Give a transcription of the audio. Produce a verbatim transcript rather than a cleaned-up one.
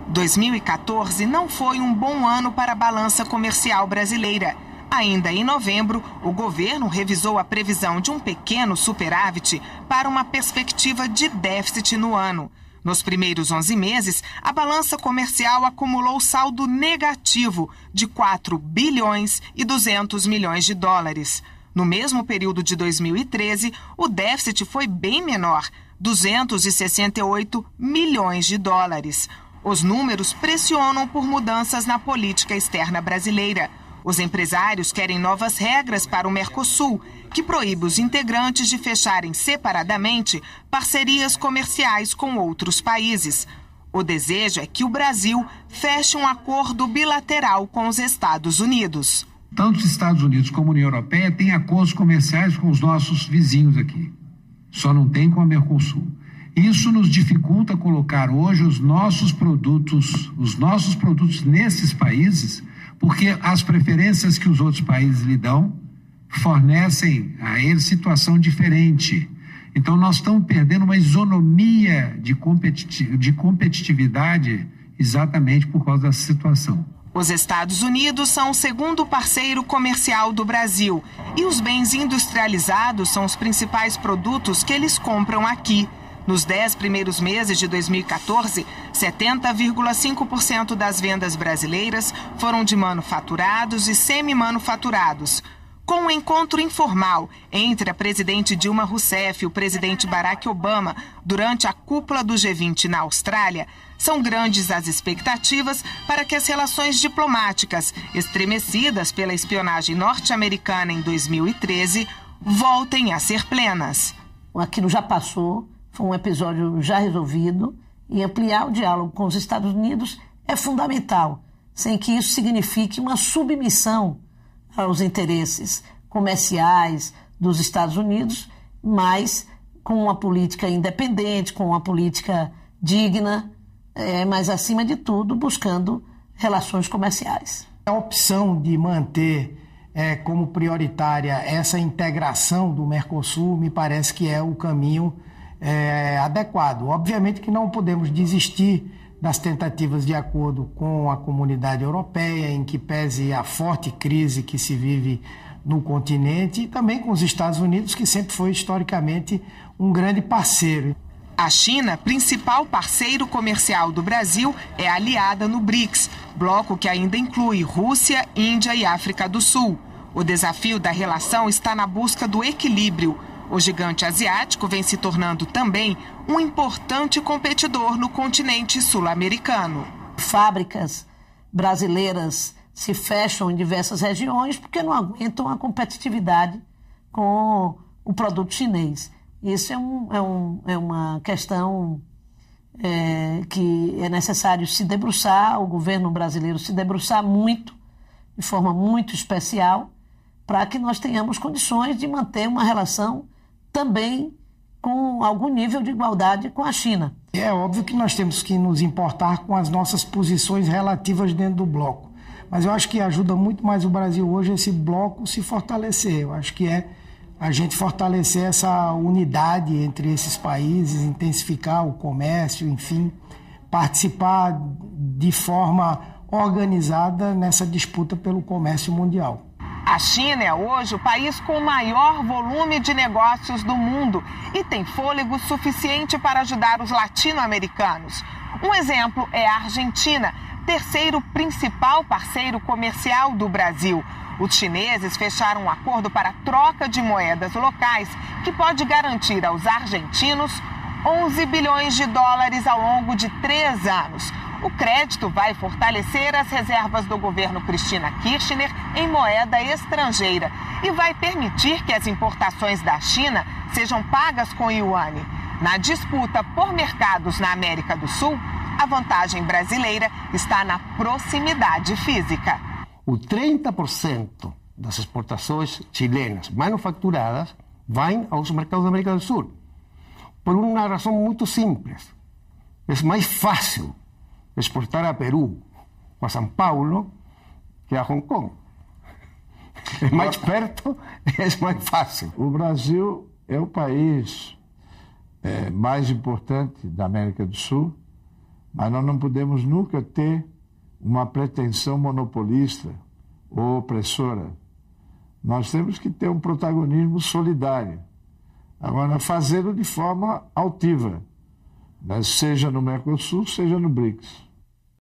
dois mil e quatorze não foi um bom ano para a balança comercial brasileira. Ainda em novembro, o governo revisou a previsão de um pequeno superávit para uma perspectiva de déficit no ano. Nos primeiros onze meses, a balança comercial acumulou saldo negativo de quatro bilhões e duzentos milhões de dólares. No mesmo período de dois mil e treze, o déficit foi bem menor, duzentos e sessenta e oito milhões de dólares. Os números pressionam por mudanças na política externa brasileira. Os empresários querem novas regras para o Mercosul, que proíbe os integrantes de fecharem separadamente parcerias comerciais com outros países. O desejo é que o Brasil feche um acordo bilateral com os Estados Unidos. Tanto os Estados Unidos como a União Europeia têm acordos comerciais com os nossos vizinhos aqui. Só não tem com a Mercosul. Isso nos dificulta colocar hoje os nossos produtos, os nossos produtos nesses países, porque as preferências que os outros países lhe dão fornecem a eles situação diferente. Então nós estamos perdendo uma isonomia de, competi- de competitividade exatamente por causa dessa situação. Os Estados Unidos são o segundo parceiro comercial do Brasil e os bens industrializados são os principais produtos que eles compram aqui. Nos dez primeiros meses de dois mil e quatorze, setenta vírgula cinco por cento das vendas brasileiras foram de manufaturados e semi-manufaturados. Com um encontro informal entre a presidente Dilma Rousseff e o presidente Barack Obama durante a cúpula do G vinte na Austrália, são grandes as expectativas para que as relações diplomáticas, estremecidas pela espionagem norte-americana em dois mil e treze, voltem a ser plenas. Aquilo já passou, foi um episódio já resolvido, e ampliar o diálogo com os Estados Unidos é fundamental, sem que isso signifique uma submissão aos interesses comerciais dos Estados Unidos, mas com uma política independente, com uma política digna, é, mas, acima de tudo, buscando relações comerciais. A opção de manter é, como prioritária essa integração do Mercosul me parece que é o caminho é, adequado. Obviamente que não podemos desistir das tentativas de acordo com a comunidade europeia, em que pese a forte crise que se vive no continente, e também com os Estados Unidos, que sempre foi historicamente um grande parceiro. A China, principal parceiro comercial do Brasil, é aliada no BRICS, bloco que ainda inclui Rússia, Índia e África do Sul. O desafio da relação está na busca do equilíbrio. O gigante asiático vem se tornando também um importante competidor no continente sul-americano. Fábricas brasileiras se fecham em diversas regiões porque não aguentam a competitividade com o produto chinês. Isso é, um, é, um, é uma questão é, que é necessário se debruçar, o governo brasileiro se debruçar muito, de forma muito especial, para que nós tenhamos condições de manter uma relação também com algum nível de igualdade com a China. É óbvio que nós temos que nos importar com as nossas posições relativas dentro do bloco, mas eu acho que ajuda muito mais o Brasil hoje esse bloco se fortalecer. Eu acho que é a gente fortalecer essa unidade entre esses países, intensificar o comércio, enfim, participar de forma organizada nessa disputa pelo comércio mundial. A China é hoje o país com o maior volume de negócios do mundo e tem fôlego suficiente para ajudar os latino-americanos. Um exemplo é a Argentina, terceiro principal parceiro comercial do Brasil. Os chineses fecharam um acordo para troca de moedas locais que pode garantir aos argentinos onze bilhões de dólares ao longo de três anos. O crédito vai fortalecer as reservas do governo Cristina Kirchner em moeda estrangeira e vai permitir que as importações da China sejam pagas com yuan. Na disputa por mercados na América do Sul, a vantagem brasileira está na proximidade física. O trinta por cento das exportações chilenas manufaturadas vão aos mercados da América do Sul, por uma razão muito simples. É mais fácil exportar a Peru ou a São Paulo que a Hong Kong. É mais perto, é mais fácil. O Brasil é o país é, mais importante da América do Sul Mas nós não podemos nunca ter uma pretensão monopolista ou opressora. Nós temos que ter um protagonismo solidário. Agora, fazê-lo de forma altiva, né? Seja no Mercosul, seja no BRICS.